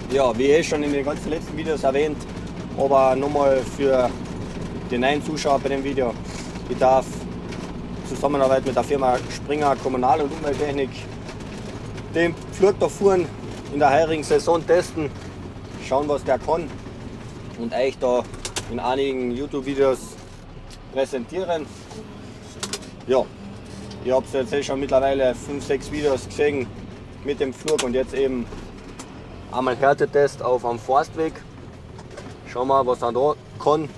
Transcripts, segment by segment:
Ja, wie schon in den ganzen letzten Videos erwähnt, aber nochmal für die neuen Zuschauer bei dem Video. Ich darf Zusammenarbeit mit der Firma Springer Kommunal- und Umwelttechnik den Flug da fahren, in der heurigen Saison testen, schauen was der kann und euch da in einigen YouTube-Videos präsentieren. Ja, ich habe jetzt schon mittlerweile 5-6 Videos gesehen mit dem Flug und jetzt eben einmal Härtetest auf am Forstweg. Schauen wir, was er da kann.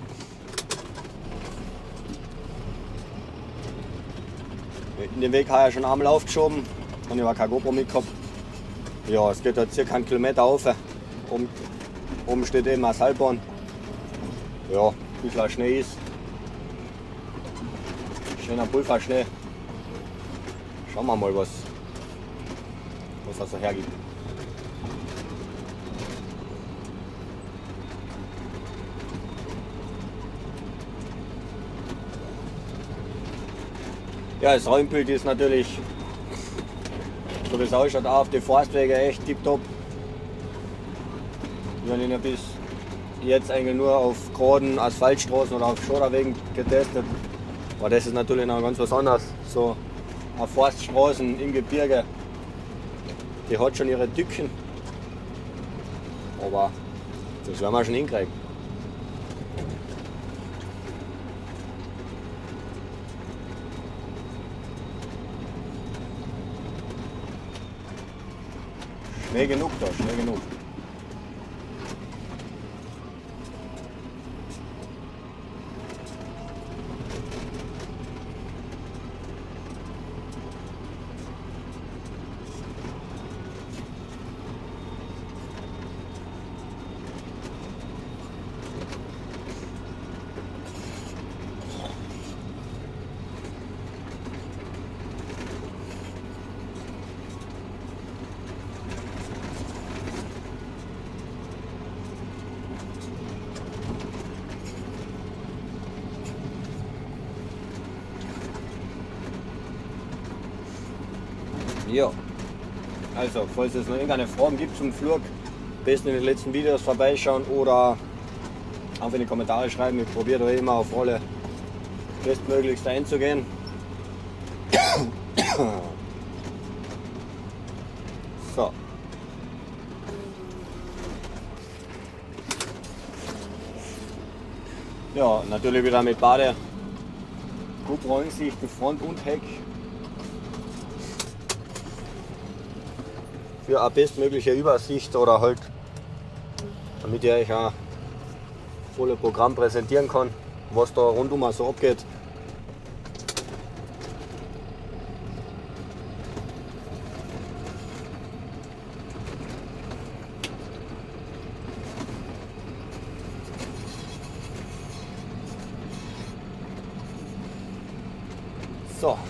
In den Weg habe ich schon einmal aufgeschoben und ich habe kein GoPro mit gehabt. Ja, es geht halt circa einen Kilometer rauf. Oben steht eben eine Seilbahn. Ja, ein bisschen Schnee ist. Schöner Pulverschnee. Schauen wir mal, was er so hergibt. Ja, das Räumbild ist natürlich, so wie es ausschaut, auch auf die Forstwege echt tipptopp. Wir haben ihn ja bis jetzt eigentlich nur auf geraden Asphaltstraßen oder auf Schotterwegen getestet. Aber das ist natürlich noch ganz was anderes. So auf Forststraßen im Gebirge, die hat schon ihre Tücken. Aber das werden wir schon hinkriegen. Schnell genug da, schnell genug. Ja, also falls es noch irgendeine Fragen gibt zum Flug, am besten in den letzten Videos vorbeischauen oder einfach in die Kommentare schreiben. Ich probiere da immer auf alle bestmöglichst einzugehen. So. Ja, natürlich wieder mit Bade, GoPro-Ansicht, Front und Heck. Für eine bestmögliche Übersicht oder halt, damit ich euch ein volles Programm präsentieren kann, was da rundum so abgeht. So.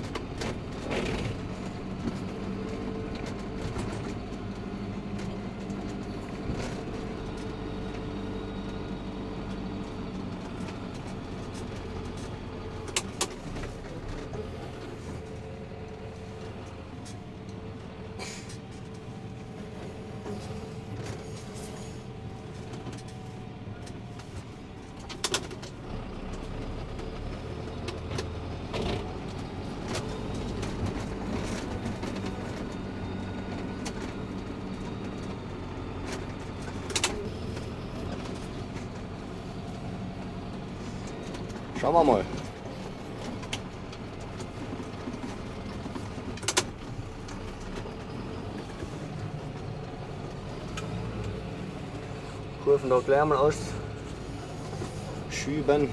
Schauen wir mal. Kurven da gleich mal ausschüben.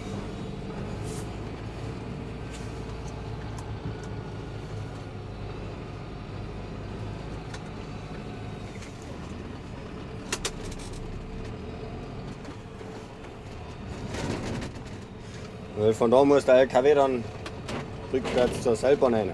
Weil von da muss der LKW dann rückwärts zur Seilbahn rein.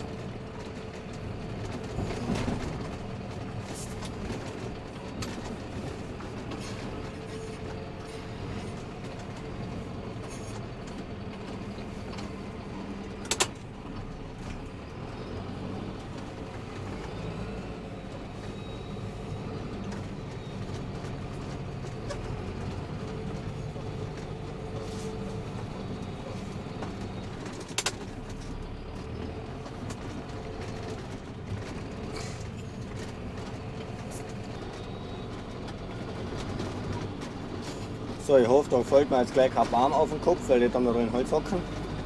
So, ich hoffe, da fällt mir jetzt gleich kein Baum auf den Kopf, weil die dann noch drin Holz hocken.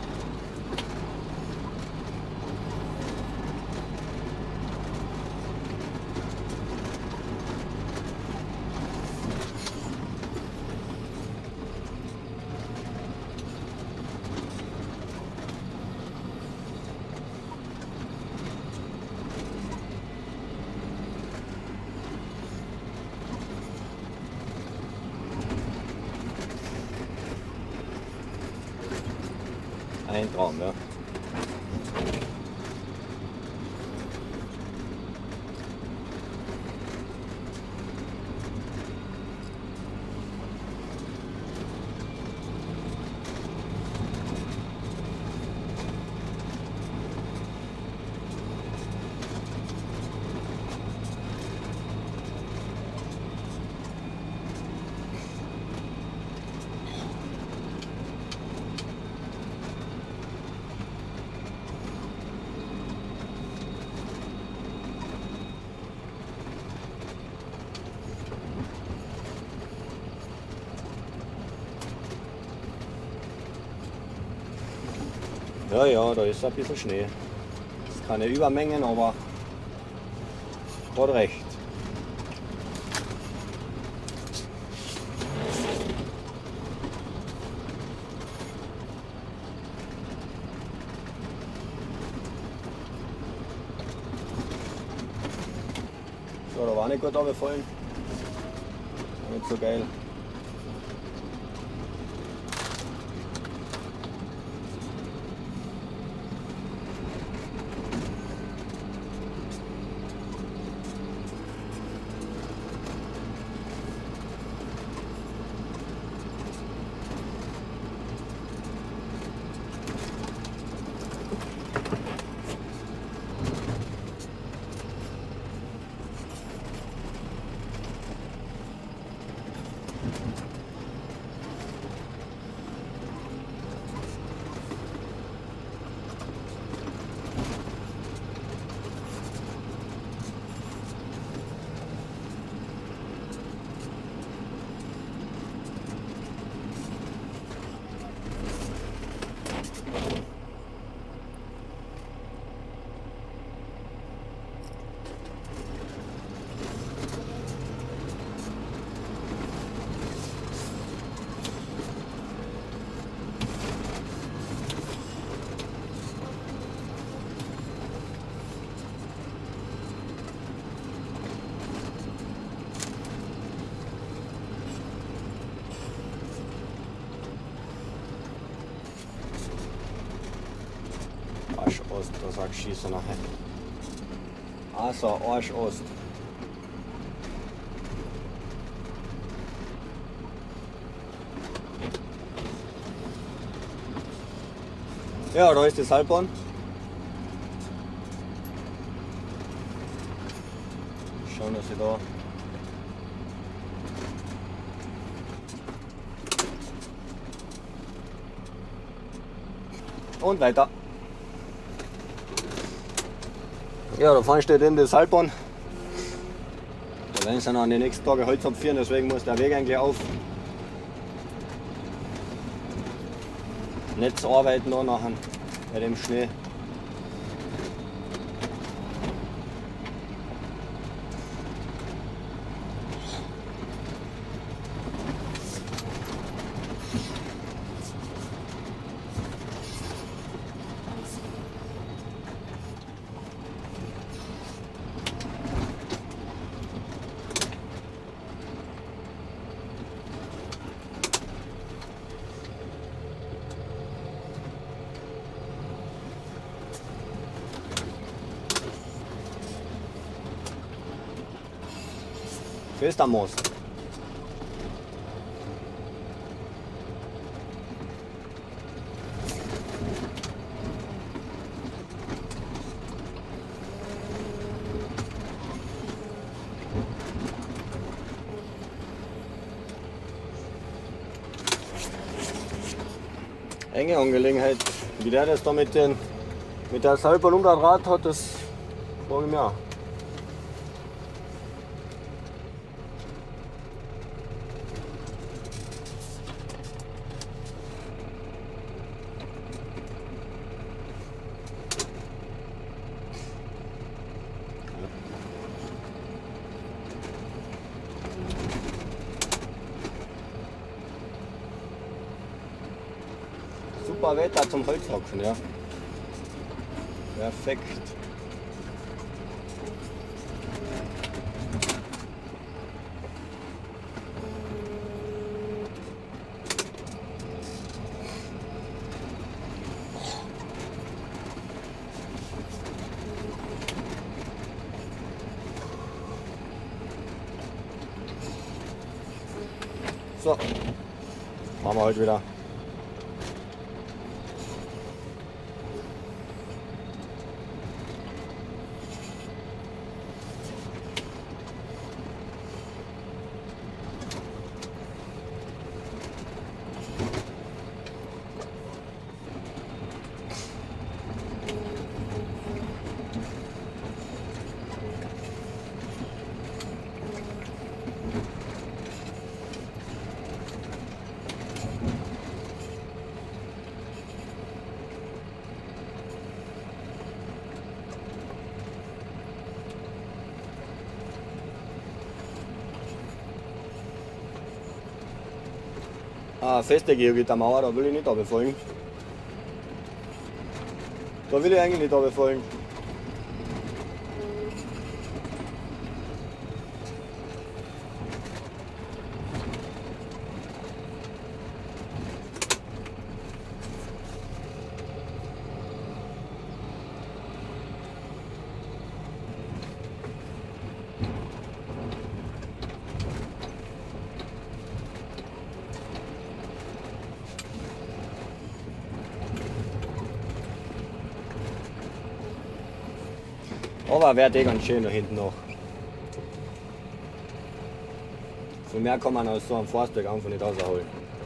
Ein Traum, ja. Ja, ja, da ist ein bisschen Schnee. Das ist keine Übermengen, aber hat recht. So, da war nicht gut runtergefallen. Nicht so geil. Arsch-Ost, da sag ich schieße nachher. Also Arsch-Ost. Ja, da ist die Seilbahn. Schauen, dass ich da und weiter. Ja, da vorne steht in die Seilbahn. Da werden sie dann an die nächsten Tage Holz abführen, deswegen muss der Weg eigentlich auf. Netz arbeiten noch nachher bei dem Schnee. Estamos. Enge Angelegenheit. Wie der das da mit der Seilbahn um das Rad hat, das frage ich mich auch. super Wetter zum Holzhacken, ja. Perfekt. So, machen wir heute wieder. Ah, feste Geogittermauer, da will ich nicht runterfallen. Da will ich eigentlich nicht runterfallen. Aber wäre der ganz schön da hinten noch. Viel mehr kann man aus so einem Forstweg einfach nicht rausholen.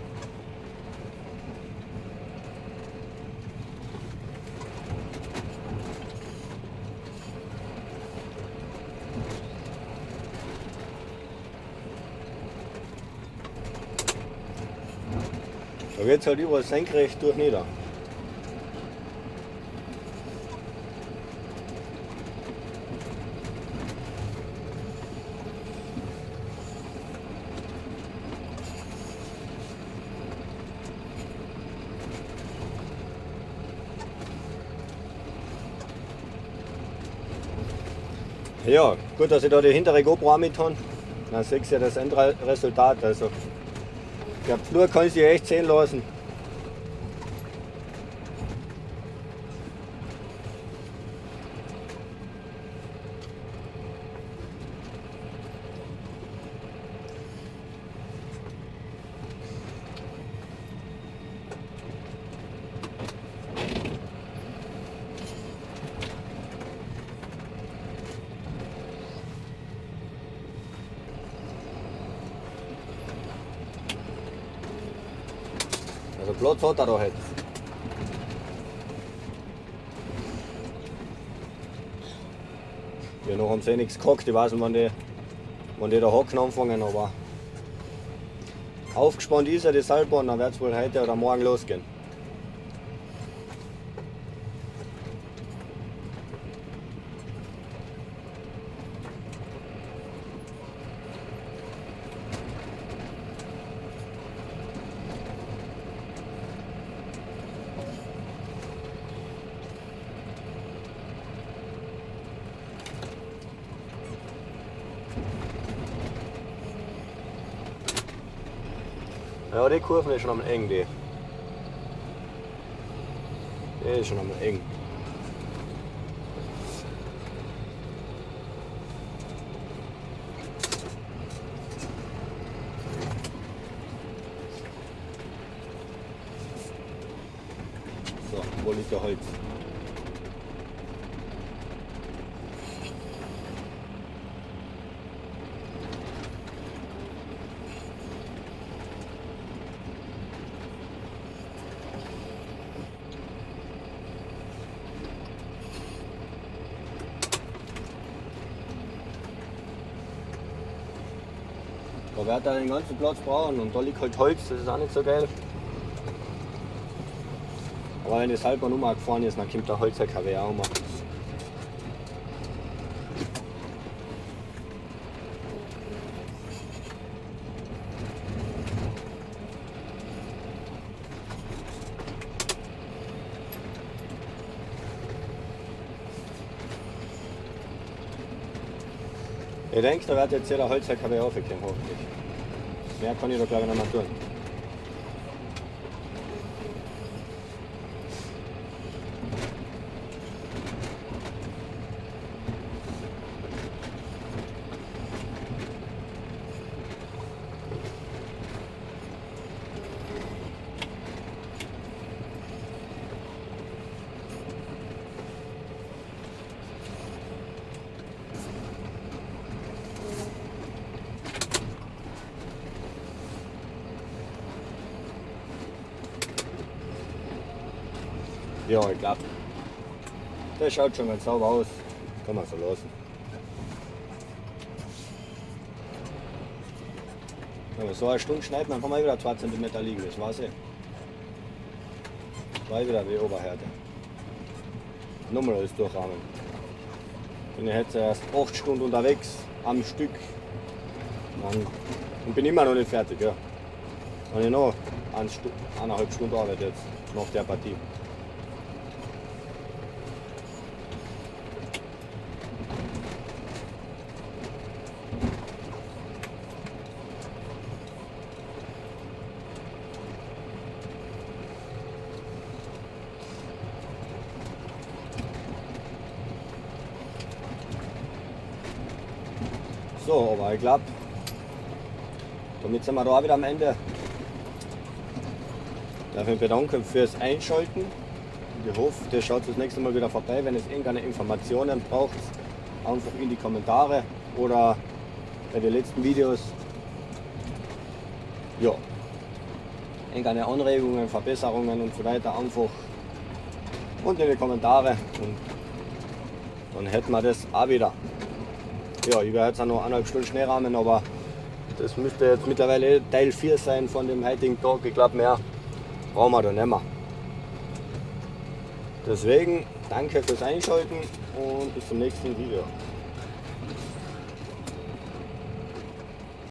Da geht es halt überall senkrecht durch nieder. Ja, gut, dass ich da die hintere GoPro auch mit habe. Dann seht ihr das Endresultat. Also, der Flur kann sich echt sehen lassen. Also Platz hat er da halt. Ja, noch haben sie nichts gehackt, ich weiß nicht, wann die da hacken anfangen, aber aufgespannt ist ja die Seilbahn, dann wird es wohl heute oder morgen losgehen. Ja, die Kurven ist schon am eng, die. Die ist schon am eng. So, wo liegt der Holz? Da wird er den ganzen Platz brauchen und da liegt halt Holz, das ist auch nicht so geil. Aber wenn die Seilbahn umgefahren ist, dann kommt der Holz-LKW auch mal. Ich denke, da wird jetzt jeder Holz-LKW aufgekriegt, hoffentlich. Mehr kann ich da glaube ich nicht mehr tun. Ja, ich glaube, das schaut schon ganz sauber aus. Kann man so lassen. Wenn wir so eine Stunde schneiden, dann haben wir wieder 2 cm liegen. Das war's eh. War wieder wie Oberhärte. Nochmal alles durchrahmen. Bin ich jetzt erst 8 Stunden unterwegs am Stück. Und bin immer noch nicht fertig. Ja. Und ich noch 1,5 Stunden arbeite jetzt nach der Partie. So, aber ich glaube, damit sind wir da wieder am Ende. Ich darf mich bedanken fürs Einschalten. Ich hoffe, ihr schaut das nächste Mal wieder vorbei. Wenn es irgendeine Informationen braucht, einfach in die Kommentare oder bei den letzten Videos. Ja, irgendeine Anregungen, Verbesserungen und so weiter einfach unten in die Kommentare und dann hätten wir das auch wieder. Ja, ich werde jetzt auch noch 1,5 Stunden Schneerahmen, aber das müsste jetzt mittlerweile Teil 4 sein von dem heutigen Tag. Ich glaube, mehr brauchen wir da nicht mehr. Deswegen danke fürs Einschalten und bis zum nächsten Video.